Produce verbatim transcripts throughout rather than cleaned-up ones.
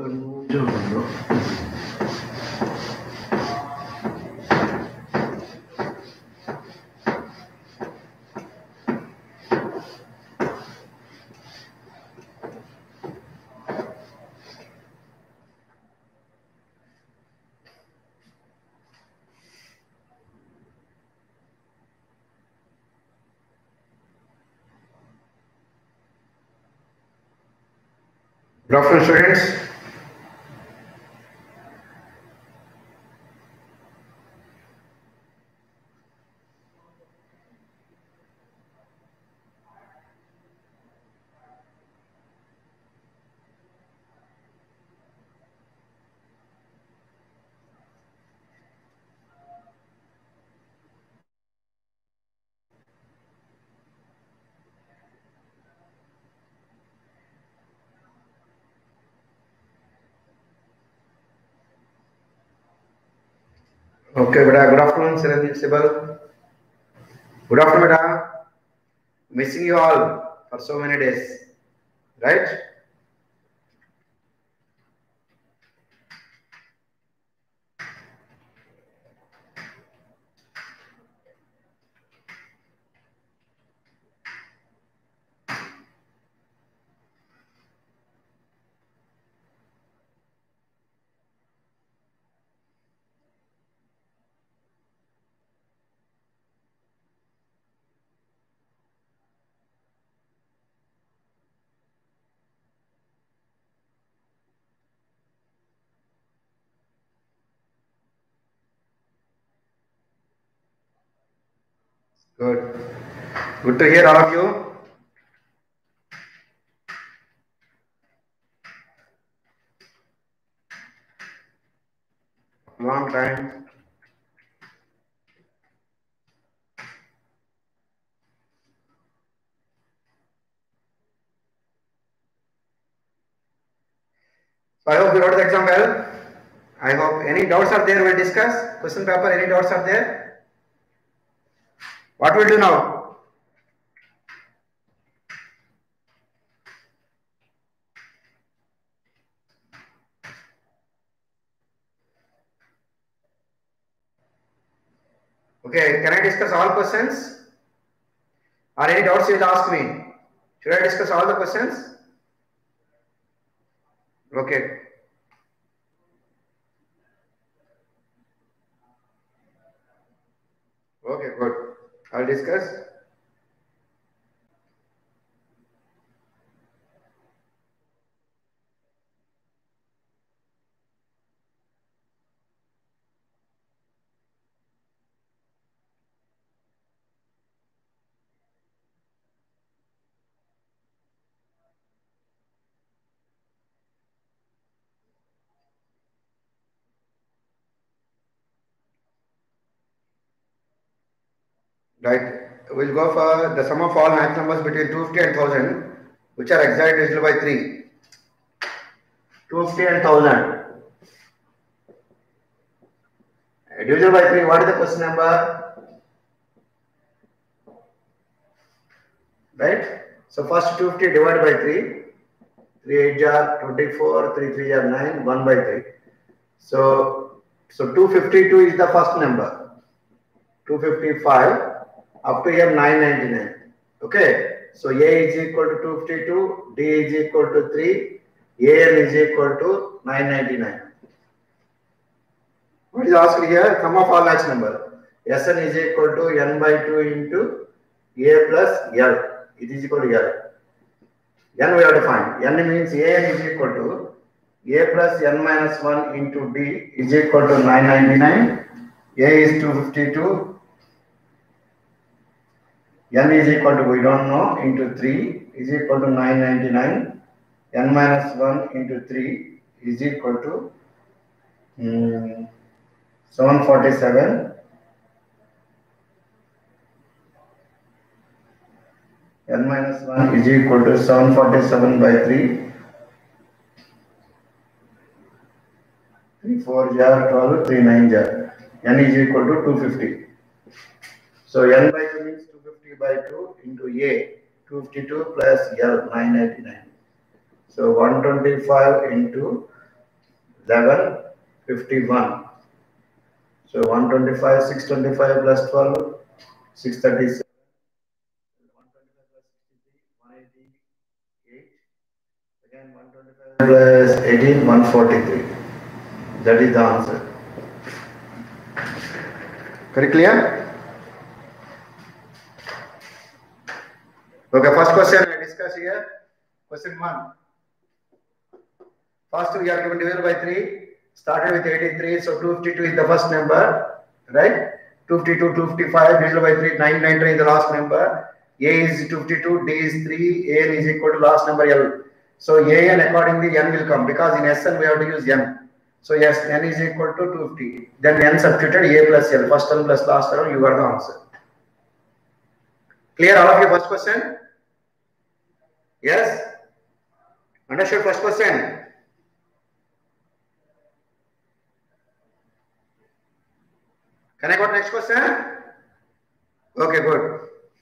Good afternoon, students. Okay, beta. Good afternoon, Sibyl. Good afternoon, beta. Missing you all for so many days, right? Good. Good to hear all of you. Long time. So I hope you wrote the exam well. I hope any doubts are there, we'll discuss. Question paper, any doubts are there? What we'll do now? Okay, can I discuss all questions? Or any doubts you will ask me? Should I discuss all the questions? Okay. Okay, good. I'll discuss. Right. We'll go for the sum of all natural numbers between two hundred fifty and one thousand, which are exact divisible by three. two hundred fifty and one thousand. Divisible by three, what is the question number? Right? So first two hundred fifty divided by three. three eights are twenty-four, three threes are nine, one by three. So, so two hundred fifty-two is the first number. two hundred fifty-five up to here nine ninety-nine. Okay. So A is equal to two hundred fifty-two, D is equal to three, A N is equal to nine ninety-nine. What is asked here? Sum of all natural number. S N is equal to N by two into A plus L. It is equal to L. N we have to find. N means A N is equal to A plus N minus one into D is equal to nine ninety-nine. A is two hundred fifty-two. N is equal to, we don't know, into three is equal to nine ninety-nine. N minus one into three is equal to um, seven forty-seven. N minus one is equal to seven forty-seven by three. three four jar twelve, three nine jar. N is equal to two hundred fifty. So N by two means two hundred fifty by two into A, two hundred fifty-two plus L, nine ninety-nine. So one hundred twenty-five into eleven, fifty-one. So one twenty-five, six twenty-five plus twelve, six thirty-seven. one twenty-five plus sixty-three, one eighty-eight. Again, one twenty-five plus eighteen, one forty-three. That is the answer. Very clear? Okay, first question I discuss here. Question one. First we are given divided by three. Started with eighty-three, so two fifty-two is the first number, right? two fifty-two, two fifty-five divided by three, nine ninety-nine is the last number. A is two fifty-two, D is three, A N is equal to last number L. So A N accordingly N will come because in S N we have to use N. So yes, N is equal to two fifty. Then N substituted A plus L. First term plus last term, you got the answer. Clear all of you first question? Yes? Understood first question? Can I go to next question? Okay, good.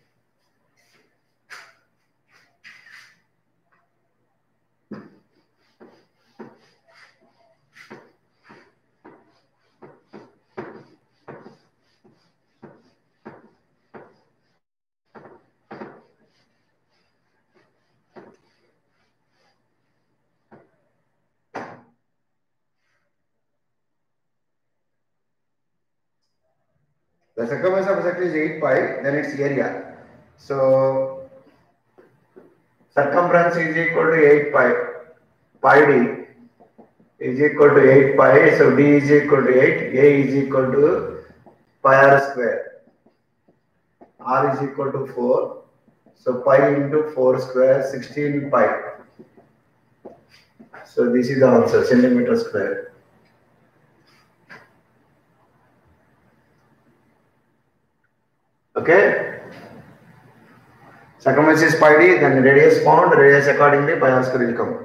The circumference of a circle is eight pi, then its area. So circumference is equal to eight pi. Pi d is equal to eight pi. So d is equal to eight. A is equal to pi r square. R is equal to four. So pi into four square, sixteen pi. So this is the answer, centimeter square. Okay. Circumference is pi d, then radius found, radius accordingly pi r square will come.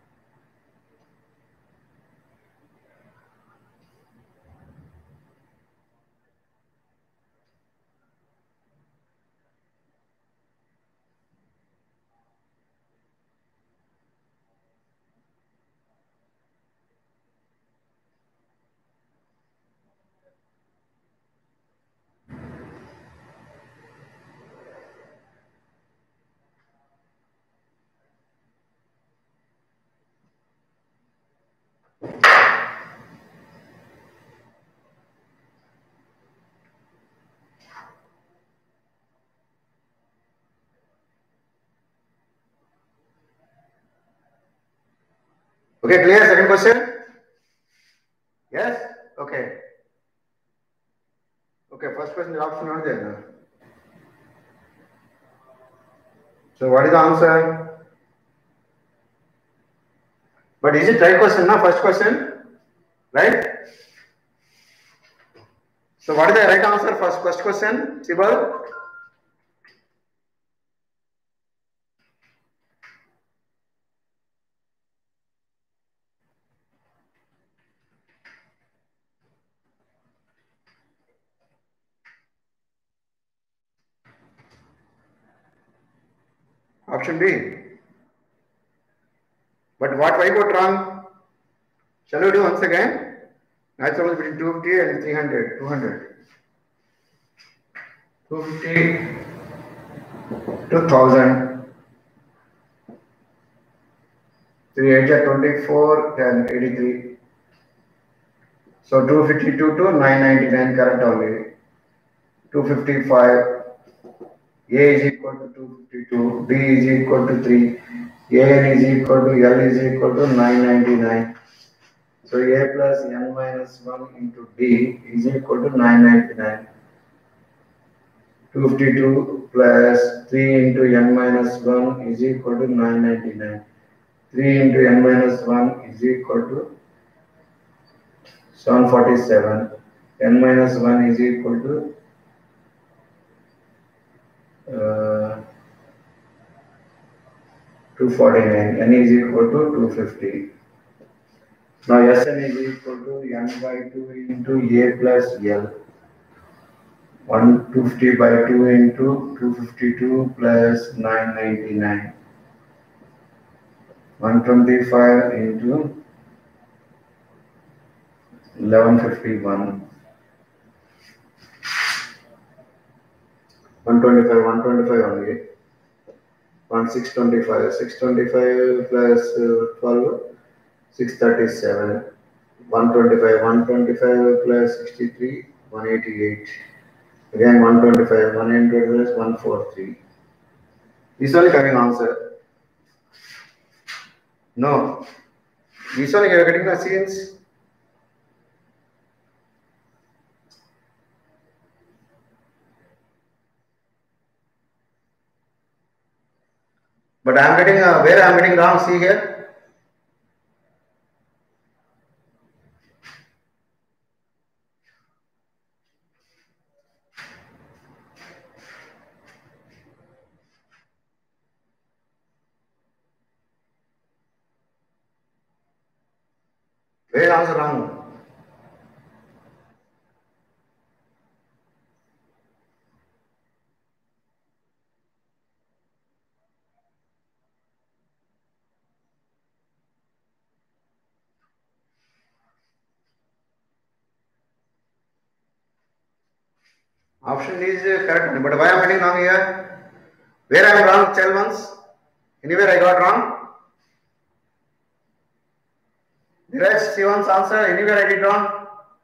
Okay, clear? Second question? Yes? Okay. Okay, first question is option not there. So what is the answer? But is it right question, na? First question? Right? So what is the right answer for first question, Sibal? Option B. But what why got wrong? Shall we do once again? Natural between two fifty and three hundred. two hundred. two fifty, two thousand. three eight are twenty-four, then eighty-three. So two fifty-two to nine ninety-nine correct only. two fifty-five. A is equal to two fifty-two, D is equal to three, A N is equal to L is equal to nine ninety-nine. So A plus N minus one into D is equal to nine ninety-nine. two fifty-two plus three into N minus one is equal to nine ninety-nine. three into N minus one is equal to seven forty-seven. N minus one is equal to uh, two forty-nine. N is equal to two fifty. Now S N is equal to N by two into A plus L. one hundred fifty by two into two fifty-two plus nine ninety-nine. one twenty-five into eleven fifty-one. one twenty-five, one twenty-five only. one six twenty-five, six twenty-five plus uh, twelve, six thirty-seven. one twenty-five, one twenty-five plus sixty-three, one eighty-eight. Again one twenty-five, one hundred plus one forty-three. This only coming answer. No. This only you are getting the scenes. But I am getting uh, where I am getting wrong. See here. Where answer wrong? Option is uh, correct, but why I am getting wrong here? Where I am wrong? Tell once. Anywhere I got wrong? Dheeraj, see one's answer. Anywhere I did wrong?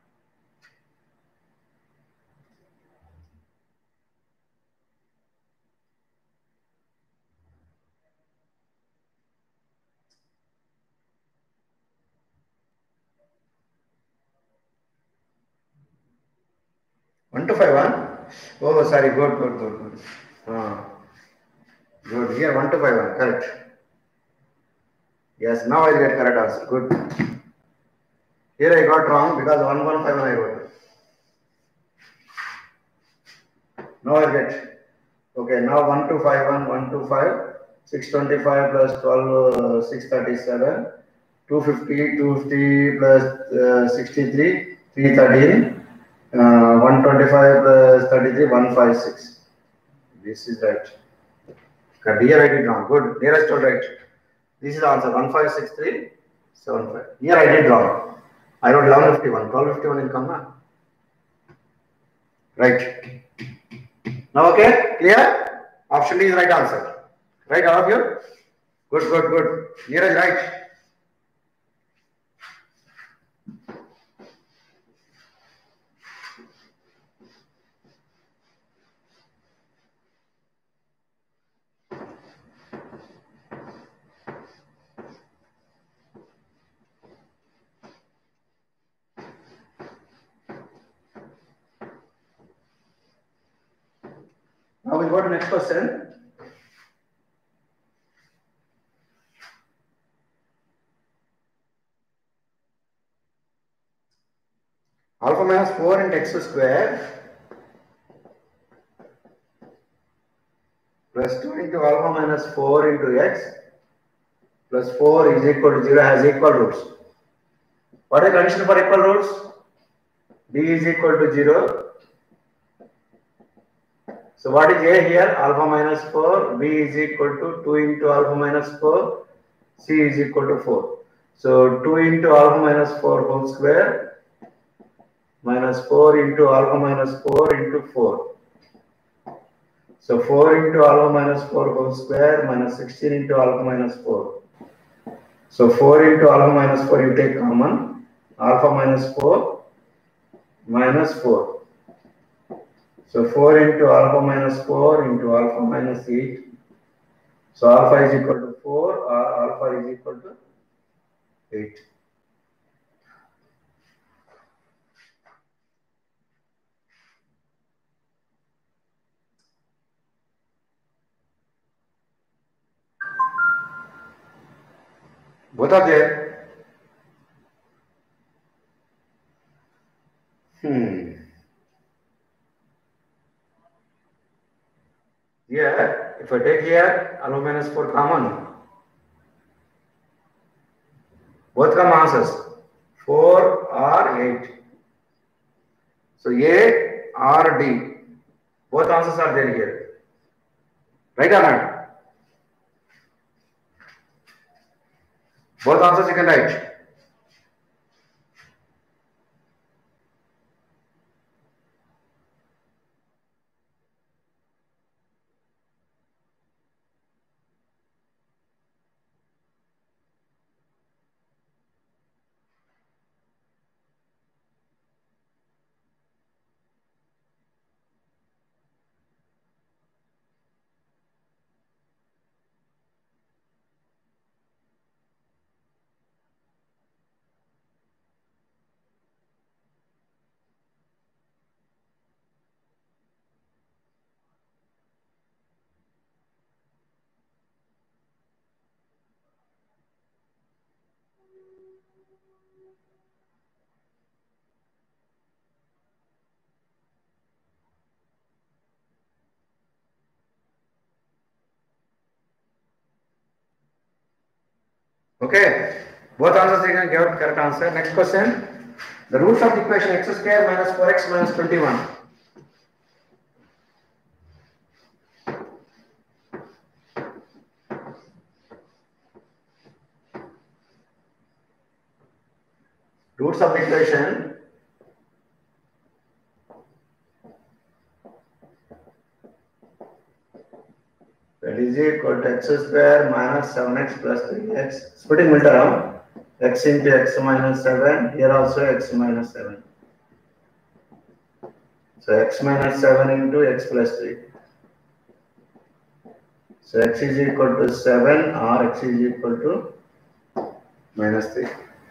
one two five one. Oh, sorry. Good, good, good, good. Ah, good. Here one two five one. Correct. Yes. Now I get correct answer. Good. Here I got wrong because one one five one I wrote. Now I get. Okay. Now one two five one, one two five, six twenty-five plus twelve, uh, six thirty-seven, two fifty, two fifty plus uh, sixty-three, three thirteen. Uh, one twenty-five plus thirty-three, one fifty-six. This is right. But here I did wrong. Good. Nearest told right. This is the answer. one five six three seven five. Here I did wrong. I wrote eleven fifty-one. twelve fifty-one will come now. Right. Now okay? Clear? Option D is right answer. Right, all of you? Good, good, good. Nearest right. Now we go to next question. Alpha minus four into x square plus two into alpha minus four into x plus four is equal to zero has equal roots. What is the condition for equal roots? B is equal to zero. So what is A here? Alpha minus four. B is equal to two into alpha minus four. C is equal to four. So two into alpha minus four whole square minus four into alpha minus four into four. So four into alpha minus four whole square minus sixteen into alpha minus four. So four into alpha minus four you take common. Alpha minus four minus four. So four into alpha minus four into alpha minus eight. So alpha is equal to four or alpha is equal to eight. Both are there. Hmm. Here, if I take here alpha minus four common, both come answers four or eight. So A or D, both answers are there here. Right or not? Both answers you can write. Okay, both answers you can give correct answer. Next question. The roots of the equation x square minus four x minus twenty-one. Roots of the equation. That is equal to x square minus seven x plus three x. Splitting middle term. X into x minus seven. Here also x minus seven. So x minus seven into x plus three. So x is equal to seven or x is equal to minus three.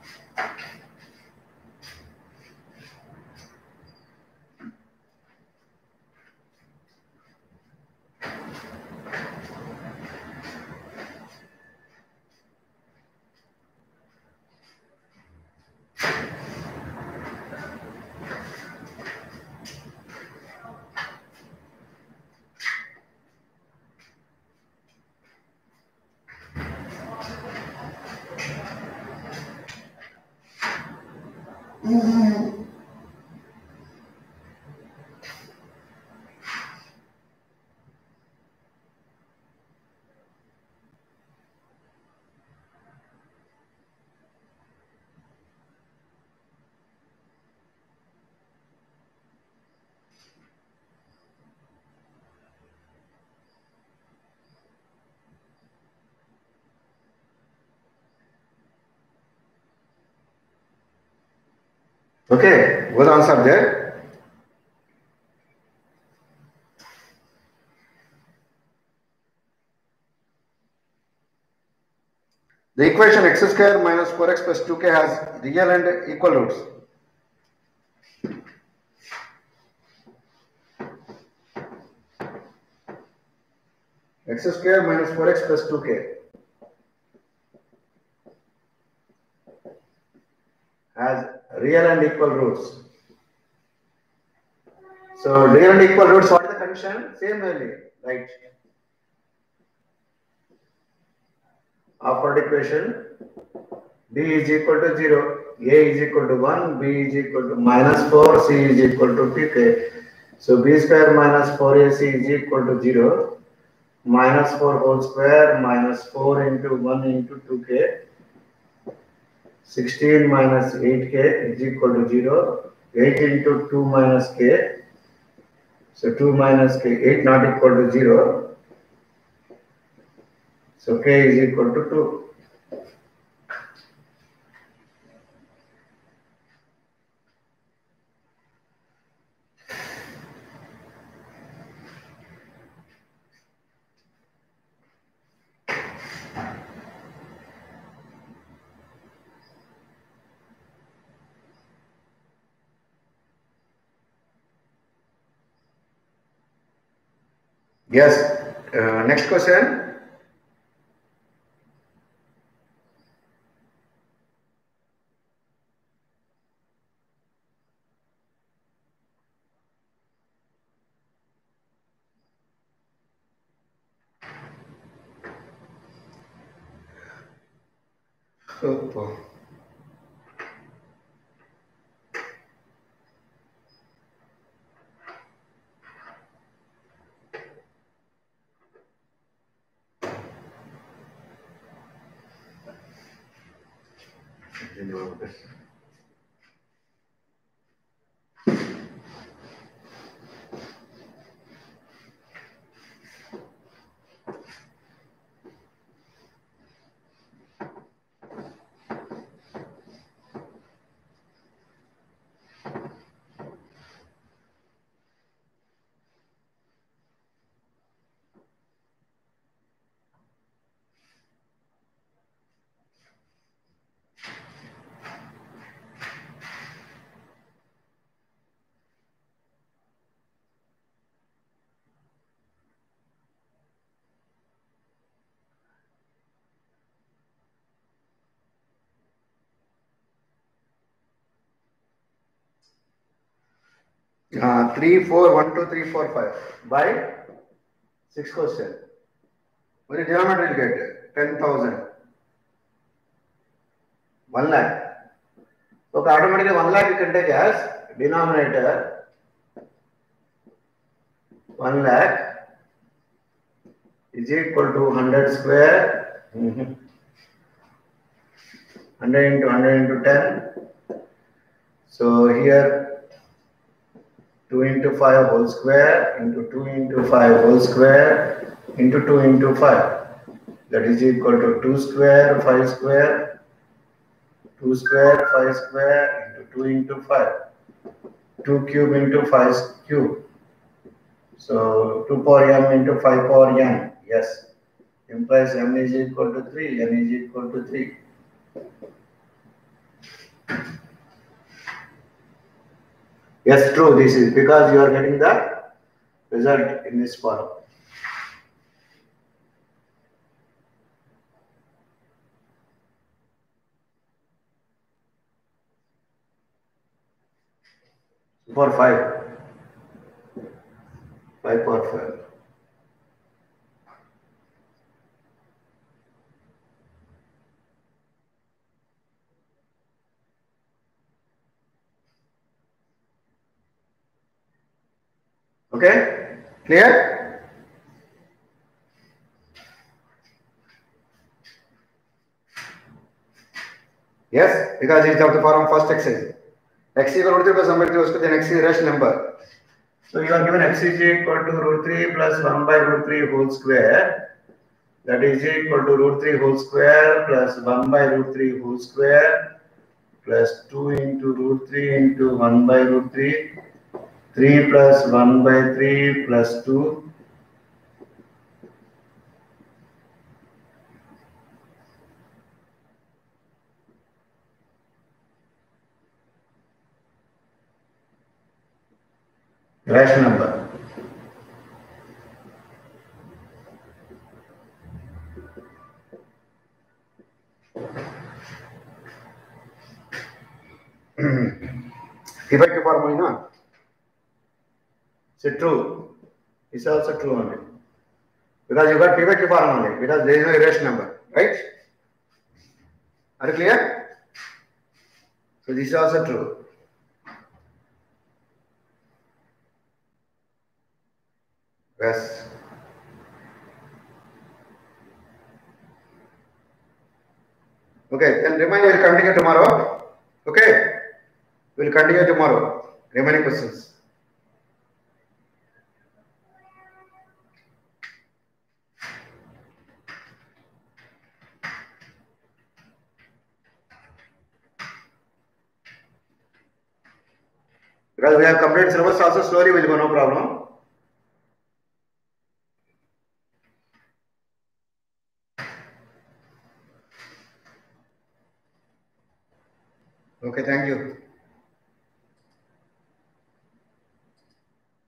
Mm-hmm. Okay, what answer there? The equation x square minus four x plus two k has real and equal roots. X square minus four x plus two k has real and equal roots. So real and equal roots, what is the condition? Same value, right? Upward equation, b is equal to zero, a is equal to one, b is equal to minus four, c is equal to two k. So b square minus four a c is equal to zero, minus four whole square minus four into one into two k. sixteen minus eight k is equal to zero, eight into two minus k. So two minus k, eight not equal to zero. So k is equal to two. Yes. Uh, next question. Oh. Uh, three, four, one, two, three, four, five. By six question. What is denominator will get? ten thousand. one lakh. Okay, automatically one lakh you can take as denominator one lakh is equal to one hundred square. Mm-hmm. one hundred into one hundred into ten. So here two into five whole square into two into five whole square into two into five. That is equal to two square, five square, two square, five square into two into five. two cube into five cube. So two power m into five power n. Yes. Implies m is equal to three, n is equal to three. Yes, true. This is because you are getting the result in this form. For five. five power five. Okay? Clear? Yes, because it's of the form first exercise. X is equal to plus number three, then x is rest number. So you are given x is equal to root three plus one by root three whole square. That is equal to root three whole square plus one by root three whole square plus two into root three into one by root three. three plus one by three plus two. Rash number. P by Q formula, no? Is it true? It's also true only. Because you got P by Q formula only, because there is no rash number, right? Are you clear? So this is also true. Yes. Okay, then remaining will continue tomorrow. Okay, we'll continue tomorrow. Remaining questions. Because we have completed syllabus also, slowly will go, no problem. Okay, thank you.